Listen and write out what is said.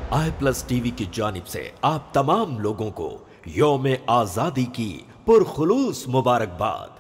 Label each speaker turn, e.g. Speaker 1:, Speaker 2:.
Speaker 1: आई plus TV की जानिब से आप तमाम लोगों को यौम आज़ादी की पुरखुलूस मुबारकबाद।